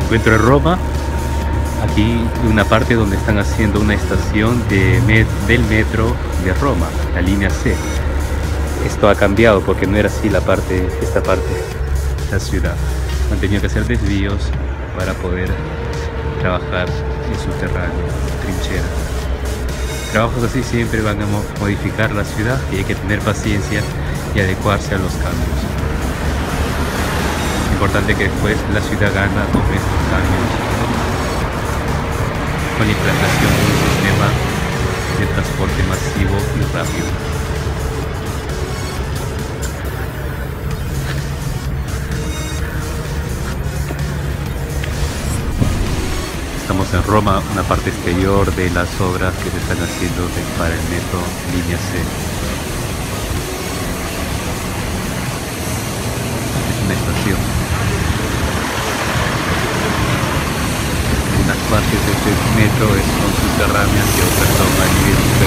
encuentro en Roma, aquí una parte donde están haciendo una estación del metro de Roma, la línea C. Esto ha cambiado porque no era así esta parte de la ciudad. Han tenido que hacer desvíos para poder trabajar en subterráneo, trincheras. Trabajos así siempre van a modificar la ciudad y hay que tener paciencia y adecuarse a los cambios. Es importante que después la ciudad gana con estos cambios, con la implantación de un sistema de transporte masivo y rápido. Estamos en Roma, una parte exterior de las obras que se están haciendo para el metro línea C. Es una estación. Unas partes de este metro son subterráneas y otras son a nivel